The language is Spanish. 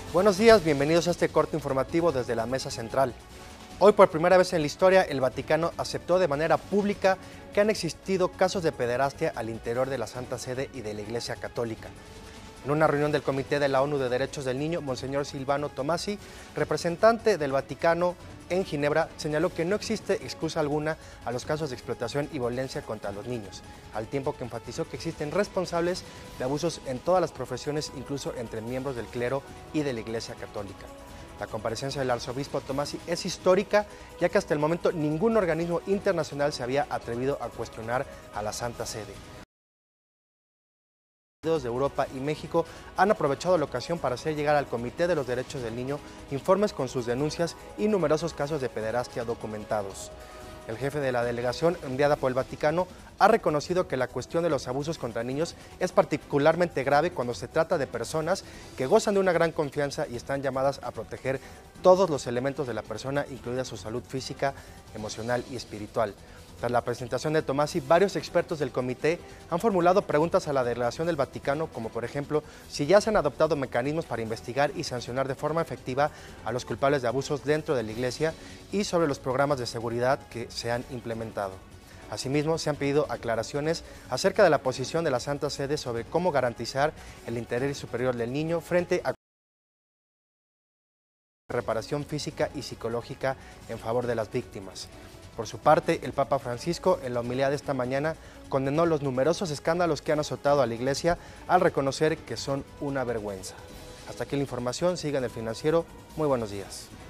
Buenos días, bienvenidos a este corte informativo desde la Mesa Central. Hoy, por primera vez en la historia, el Vaticano aceptó de manera pública que han existido casos de pederastia al interior de la Santa Sede y de la Iglesia Católica. En una reunión del Comité de la ONU de Derechos del Niño, Monseñor Silvano Tomasi, representante del Vaticano en Ginebra, señaló que no existe excusa alguna a los casos de explotación y violencia contra los niños, al tiempo que enfatizó que existen responsables de abusos en todas las profesiones, incluso entre miembros del clero y de la Iglesia Católica. La comparecencia del arzobispo Tomasi es histórica, ya que hasta el momento ningún organismo internacional se había atrevido a cuestionar a la Santa Sede. De Europa y México han aprovechado la ocasión para hacer llegar al Comité de los Derechos del Niño informes con sus denuncias y numerosos casos de pederastia documentados. El jefe de la delegación enviada por el Vaticano ha reconocido que la cuestión de los abusos contra niños es particularmente grave cuando se trata de personas que gozan de una gran confianza y están llamadas a proteger todos los elementos de la persona, incluida su salud física, emocional y espiritual. Tras la presentación de Tomasi, varios expertos del comité han formulado preguntas a la delegación del Vaticano, como por ejemplo, si ya se han adoptado mecanismos para investigar y sancionar de forma efectiva a los culpables de abusos dentro de la Iglesia y sobre los programas de seguridad que se han implementado. Asimismo, se han pedido aclaraciones acerca de la posición de la Santa Sede sobre cómo garantizar el interés superior del niño frente a reparación física y psicológica en favor de las víctimas. Por su parte, el Papa Francisco, en la homilía de esta mañana, condenó los numerosos escándalos que han azotado a la Iglesia al reconocer que son una vergüenza. Hasta aquí la información, sigan El Financiero, muy buenos días.